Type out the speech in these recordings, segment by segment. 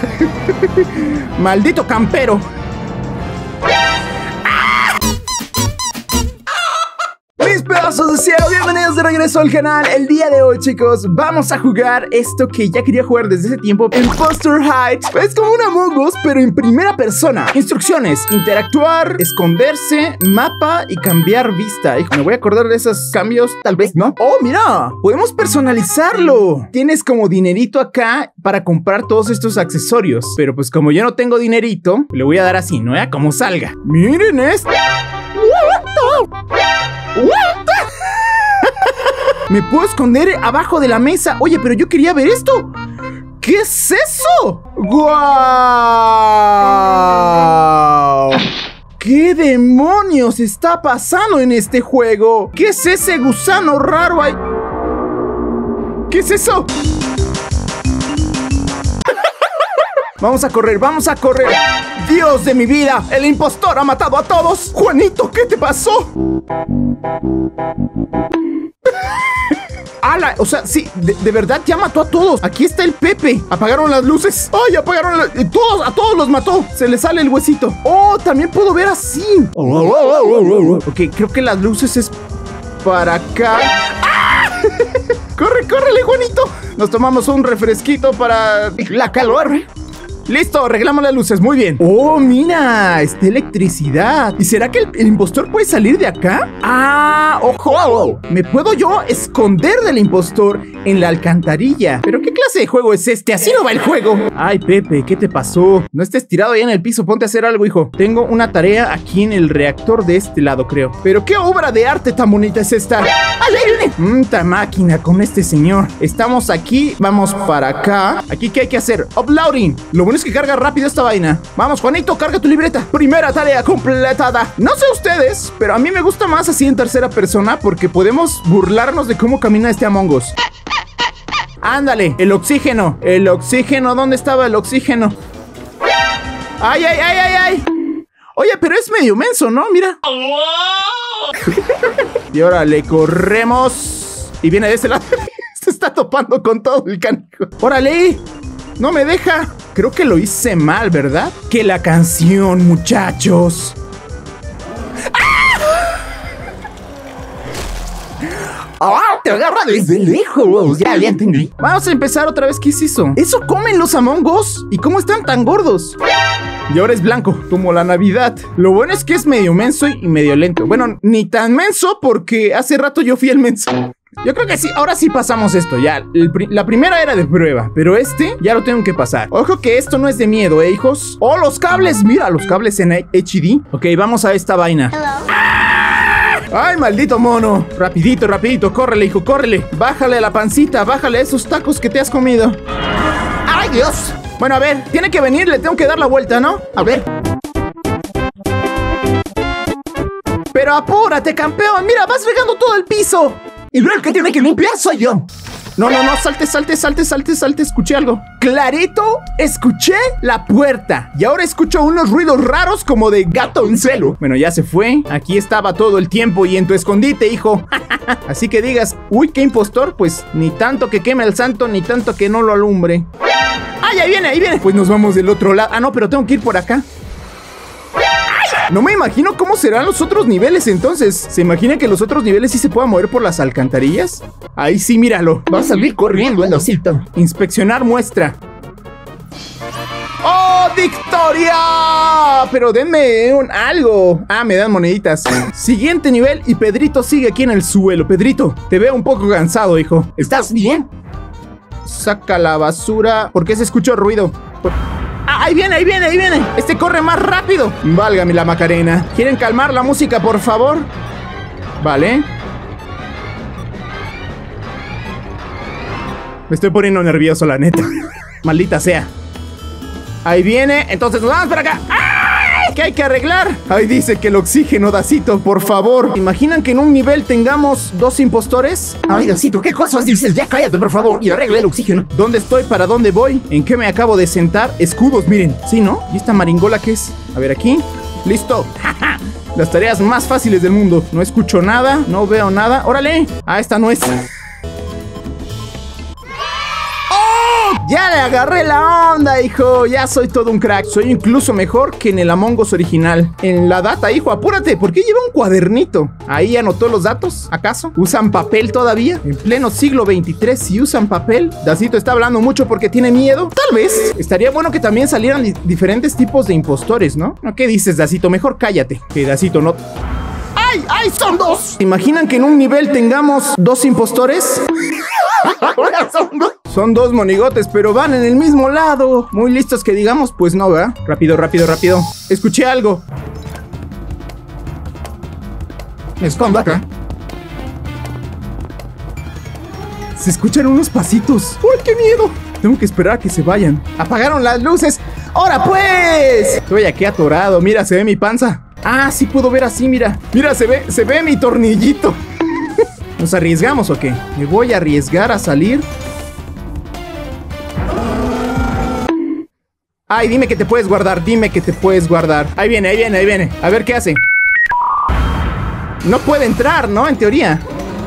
Maldito campero. Mis pedazos de cielo, bienvenidos de regreso al canal. El día de hoy, chicos, vamos a jugar esto que ya quería jugar desde ese tiempo, Impostor Heights. Es como un Among Us, pero en primera persona. Instrucciones: interactuar, esconderse, mapa y cambiar vista. Hijo, me voy a acordar de esos cambios, tal vez, ¿no? Oh, mira, podemos personalizarlo. Tienes como dinerito acá para comprar todos estos accesorios, pero pues como yo no tengo dinerito, le voy a dar así, ¿no? Como salga. Miren esto. Me puedo esconder abajo de la mesa. Oye, pero yo quería ver esto. ¿Qué es eso? ¡Guau! ¿Qué demonios está pasando en este juego? ¿Qué es ese gusano raro ahí? ¿Qué es eso? Vamos a correr, vamos a correr. Dios de mi vida, el impostor ha matado a todos. Juanito, ¿qué te pasó? ¡Hala! O sea, sí, de verdad ya mató a todos. Aquí está el Pepe. Apagaron las luces. ¡Ay, apagaron las... a todos los mató. Se le sale el huesito. ¡Oh, también puedo ver así! Ok, creo que las luces es para acá. ¡Ah! ¡Corre, córrele, Juanito! Nos tomamos un refresquito para la calor. Listo, arreglamos las luces, muy bien. Oh, mira, está electricidad. ¿Y será que el impostor puede salir de acá? Ah, ojo. ¿Me puedo yo esconder del impostor en la alcantarilla? ¿Pero qué clase de juego es este? Así no va el juego. Ay, Pepe, ¿qué te pasó? No estés tirado ahí en el piso, ponte a hacer algo, hijo. Tengo una tarea aquí en el reactor de este lado, creo. Pero qué obra de arte tan bonita es esta. ¡Ta máquina con este señor! Estamos aquí, vamos para acá. Aquí, ¿qué hay que hacer? Uploading. Lo bueno es que carga rápido esta vaina. Vamos, Juanito, carga tu libreta. Primera tarea completada. No sé ustedes, pero a mí me gusta más así en tercera persona porque podemos burlarnos de cómo camina este Among Us. Ándale, el oxígeno. El oxígeno, ¿dónde estaba el oxígeno? ¡Ay, ay, ay, ay, ay! Oye, pero es medio menso, ¿no? Mira. Y ahora le corremos. Y viene de ese lado. Se está topando con todo el canijo. ¡Órale! No me deja. Creo que lo hice mal, ¿verdad? Que la canción, muchachos. ¡Ah! Te agarra desde lejos. Ya entendí. Vamos a empezar otra vez. ¿Qué es eso? ¿Eso comen los Among Us? ¿Y cómo están tan gordos? Y ahora es blanco, como la Navidad. Lo bueno es que es medio menso y medio lento. Bueno, ni tan menso porque hace rato yo fui el menso. Yo creo que sí, ahora sí pasamos esto. Ya, la primera era de prueba, pero este ya lo tengo que pasar. Ojo que esto no es de miedo, hijos. ¡Oh, los cables! Mira, los cables en HD. Ok, vamos a esta vaina. ¡Ay, maldito mono! Rapidito, rapidito, córrele, hijo, córrele. Bájale a la pancita, bájale a esos tacos que te has comido. ¡Ay, Dios! Bueno, a ver, tiene que venir, le tengo que dar la vuelta, ¿no? A ver. Pero apúrate, campeón. Mira, vas regando todo el piso. Y el que tiene que limpiar soy yo. No, salte. Escuché algo. Clarito, escuché la puerta. Y ahora escucho unos ruidos raros como de gato en celo. Bueno, ya se fue. Aquí estaba todo el tiempo y en tu escondite, hijo. Así que digas, uy, qué impostor. Pues ni tanto que queme al santo, ni tanto que no lo alumbre. ¡Ay, ahí viene, ahí viene! Pues nos vamos del otro lado. Ah, no, pero tengo que ir por acá. No me imagino cómo serán los otros niveles entonces. ¿Se imagina que los otros niveles sí se puedan mover por las alcantarillas? Ahí sí, míralo. Va a salir corriendo el osito. Inspeccionar muestra. ¡Oh, victoria! Pero denme algo. Ah, me dan moneditas. Siguiente nivel y Pedrito sigue aquí en el suelo. Pedrito, te veo un poco cansado, hijo. ¿Estás bien? Saca la basura. ¿Por qué se escuchó ruido? Ah, ahí viene, ahí viene, ahí viene. Este corre más rápido. Válgame la Macarena. ¿Quieren calmar la música, por favor? Vale. Me estoy poniendo nervioso, la neta. Maldita sea. Ahí viene. Entonces nos vamos para acá. ¡Ay! ¿Qué hay que arreglar? Ahí dice que el oxígeno, Dacito, por favor. ¿Imaginan que en un nivel tengamos 2 impostores? Ay, Dacito, ¿qué cosas dices? Ya cállate, por favor, y arregla el oxígeno. ¿Dónde estoy? ¿Para dónde voy? ¿En qué me acabo de sentar? Escudos, miren. ¿Sí, no? ¿Y esta maringola qué es? A ver, aquí. ¡Listo! Las tareas más fáciles del mundo. No escucho nada, no veo nada. ¡Órale! Ah, esta no es. ¡Oh! Ya le agarré la onda, hijo. Ya soy todo un crack. Soy incluso mejor que en el Among Us original. En la data, hijo, apúrate. ¿Por qué lleva un cuadernito? ¿Ahí anotó los datos? ¿Acaso? ¿Usan papel todavía? En pleno siglo XXIII, si usan papel. Dacito está hablando mucho porque tiene miedo. Tal vez. Estaría bueno que también salieran diferentes tipos de impostores, ¿no? ¿Qué dices, Dacito? Mejor cállate. Que Dacito no... ¡Ay! ¡Ay! ¡Son dos! ¿Se imaginan que en un nivel tengamos dos impostores? Son dos monigotes, pero van en el mismo lado. Muy listos que digamos, pues no, ¿verdad? Rápido, rápido, rápido. Escuché algo. Me escondo acá. Se escuchan unos pasitos. ¡Uy, qué miedo! Tengo que esperar a que se vayan. ¡Apagaron las luces! ¡Ahora pues! Estoy aquí atorado. Mira, se ve mi panza. Ah, sí puedo ver así, mira. Mira, se ve mi tornillito. ¿Nos arriesgamos o qué? Me voy a arriesgar a salir. Ay, dime que te puedes guardar. Dime que te puedes guardar. Ahí viene, ahí viene, ahí viene. A ver qué hace. No puede entrar, ¿no? En teoría.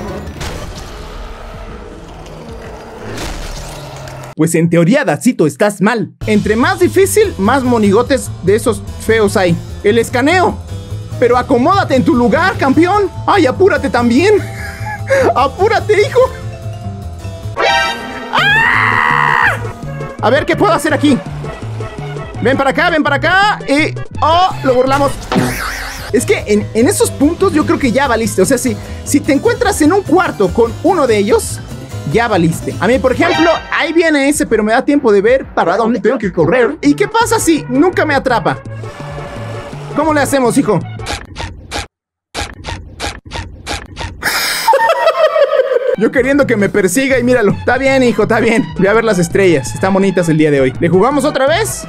Pues en teoría, Dacito, estás mal. Entre más difícil, más monigotes de esos feos hay. El escaneo. Pero acomódate en tu lugar, campeón. Ay, apúrate también. Apúrate, hijo. ¡Ah! A ver, ¿qué puedo hacer aquí? Ven para acá, ven para acá. Y... ¡oh! Lo burlamos. Es que en esos puntos yo creo que ya valiste. O sea, si te encuentras en un cuarto con uno de ellos, ya valiste. A mí, por ejemplo, ahí viene ese, pero me da tiempo de ver para dónde tengo que correr. ¿Y qué pasa si nunca me atrapa? ¿Cómo le hacemos, hijo? Yo queriendo que me persiga y míralo. Está bien, hijo, está bien. Voy a ver las estrellas. Están bonitas el día de hoy. ¿Le jugamos otra vez?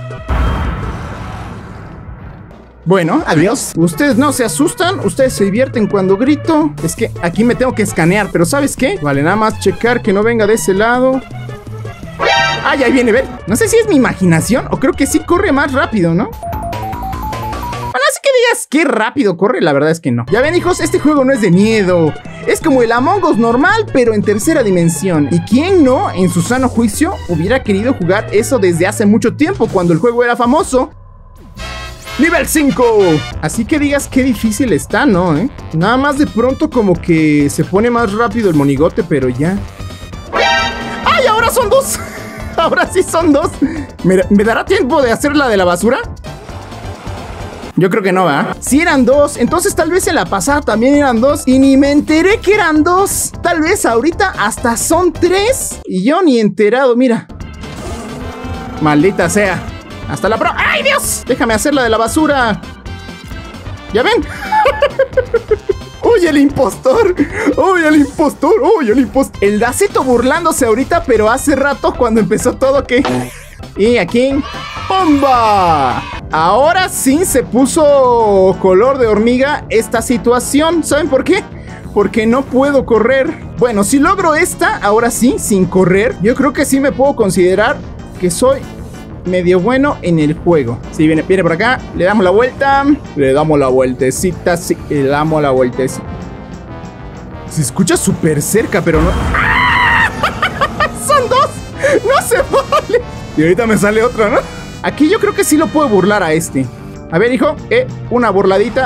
Bueno, adiós. Ustedes no se asustan. Ustedes se divierten cuando grito. Es que aquí me tengo que escanear. Pero ¿sabes qué? Vale, nada más checar que no venga de ese lado. ¡Ay, ahí viene! Ven. No sé si es mi imaginación o creo que sí corre más rápido, ¿no? Bueno, así que digas qué rápido corre, la verdad es que no. Ya ven, hijos, este juego no es de miedo. Es como el Among Us normal, pero en tercera dimensión. ¿Y quién no, en su sano juicio, hubiera querido jugar eso desde hace mucho tiempo, cuando el juego era famoso? ¡Nivel 5! Así que digas qué difícil está, ¿no? Nada más de pronto como que se pone más rápido el monigote, pero ya. ¡Ay, ahora son dos! Ahora sí son dos. ¿Me dará tiempo de hacer la de la basura? Yo creo que no, ¿verdad? Sí eran dos, entonces tal vez en la pasada también eran dos. Y ni me enteré que eran dos. Tal vez ahorita hasta son tres. Y yo ni enterado, mira. Maldita sea. Hasta la pro... ¡Ay, Dios! Déjame hacer la de la basura. ¿Ya ven? ¡Uy, el impostor! ¡Uy, el impostor! ¡Uy, el impostor! El Dacito burlándose ahorita, pero hace rato cuando empezó todo, ¿qué? Y aquí... ¡bomba! Ahora sí se puso color de hormiga esta situación. ¿Saben por qué? Porque no puedo correr. Bueno, si logro esta, ahora sí, sin correr, yo creo que sí me puedo considerar que soy medio bueno en el juego. Sí, viene por acá, le damos la vuelta. Le damos la vueltecita, sí, le damos la vueltecita. Se escucha súper cerca, pero no... ¡Ah! ¡Son dos! ¡No se vale! Y ahorita me sale otro, ¿no? Aquí yo creo que sí lo puedo burlar a este. A ver, hijo, una burladita.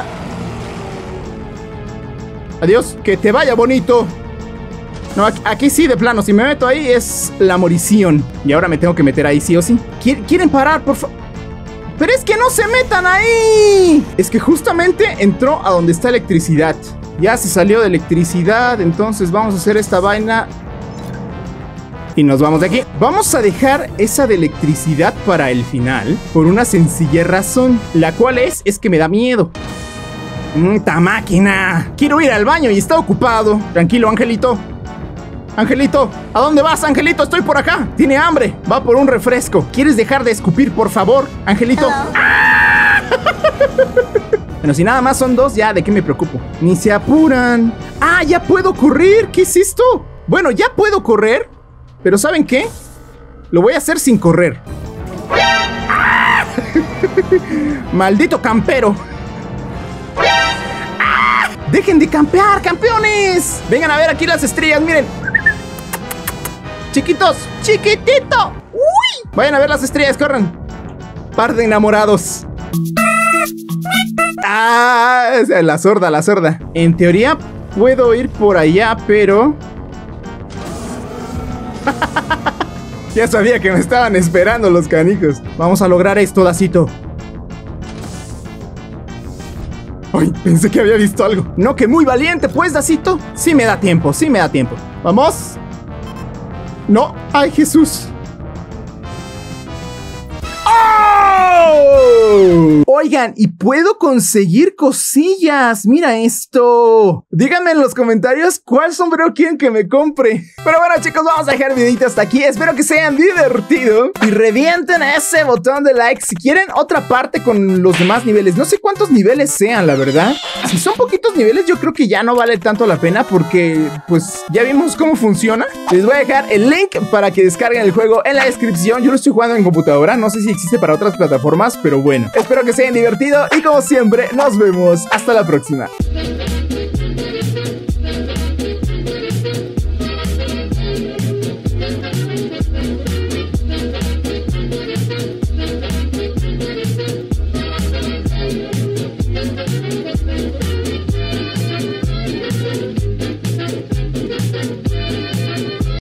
Adiós, que te vaya bonito. No, aquí sí, de plano, si me meto ahí es la morición. Y ahora me tengo que meter ahí, sí o sí. ¿Quieren parar, por favor? ¡Pero es que no se metan ahí! Es que justamente entró a donde está electricidad. Ya se salió de electricidad, entonces vamos a hacer esta vaina... y nos vamos de aquí. Vamos a dejar esa de electricidad para el final, por una sencilla razón, la cual es que me da miedo. ¡Ta máquina! Quiero ir al baño y está ocupado. Tranquilo, Angelito. Angelito, ¿a dónde vas, Angelito? Estoy por acá. Tiene hambre. Va por un refresco. ¿Quieres dejar de escupir, por favor, Angelito? ¡Ah! Bueno, si nada más son dos, ya, ¿de qué me preocupo? Ni se apuran. ¡Ah, ya puedo correr! ¿Qué es esto? Bueno, ya puedo correr. Pero ¿saben qué? Lo voy a hacer sin correr. ¡Ah! ¡Maldito campero! ¡Ah! ¡Dejen de campear, campeones! Vengan a ver aquí las estrellas, miren. Chiquitos, chiquitito. Vayan a ver las estrellas, corran. Par de enamorados. Ah, la sorda, la sorda. En teoría puedo ir por allá, pero... Ya sabía que me estaban esperando los canijos. Vamos a lograr esto, Dacito. Ay, pensé que había visto algo. No, que muy valiente, pues, Dacito. Sí me da tiempo, sí me da tiempo. Vamos. No, ay, Jesús. ¡Oh! Oigan, y puedo conseguir cosillas. Mira esto. Díganme en los comentarios cuál sombrero quieren que me compre. Pero bueno, chicos, vamos a dejar el videito hasta aquí. Espero que se hayan divertido. Y revienten a ese botón de like si quieren otra parte con los demás niveles. No sé cuántos niveles sean, la verdad. Si son poquitos niveles, yo creo que ya no vale tanto la pena porque, pues, ya vimos cómo funciona. Les voy a dejar el link para que descarguen el juego en la descripción. Yo lo estoy jugando en computadora. No sé si existe para otras plataformas, pero bueno. Espero que se hayan divertido y como siempre, nos vemos hasta la próxima.